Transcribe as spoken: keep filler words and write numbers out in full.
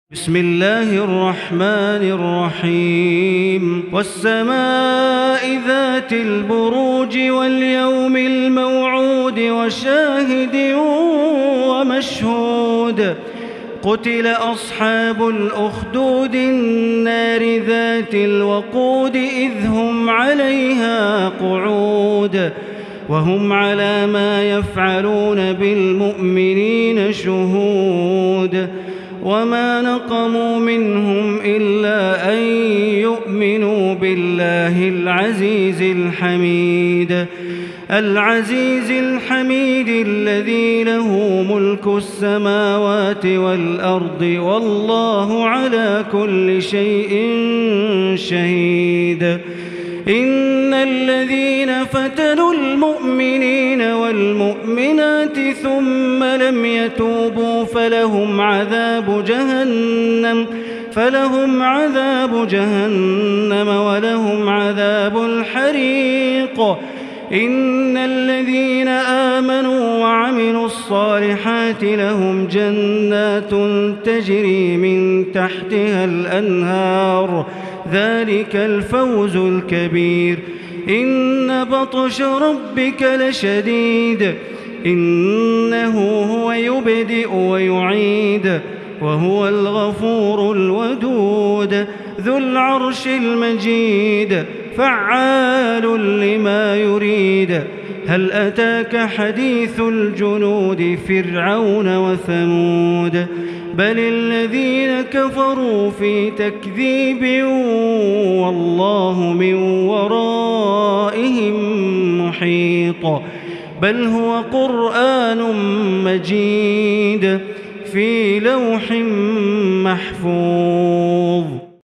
بسم الله الرحمن الرحيم والسماء ذات البروج واليوم الموعود وشاهد ومشهود قتل أصحاب الأخدود النار ذات الوقود إذ هم عليها قعود وهم على ما يفعلون بالمؤمنين شهود وما نقموا منهم إلا أن يؤمنوا بالله العزيز الحميد العزيز الحميد الذي له ملك السماوات والأرض والله على كل شيء شهيد إن الذين فتنوا المؤمنين والمؤمنات ثم لم يتوبوا فلهم عذاب جهنم فلهم عذاب جهنم ولهم عذاب الحريق إن الذين آمنوا وعملوا الصالحات لهم جنات تجري من تحتها الأنهار ذلك الفوز الكبير إن بطش ربك لشديد إنه هو يبدئ ويعيد وهو الغفور الودود ذو العرش المجيد فعال لما يريد هل أتاك حديث الجنود فرعون وثمود بل الذين كفروا في تكذيب والله من ورائهم محيط بل هو قرآن مجيد في لوح محفوظ.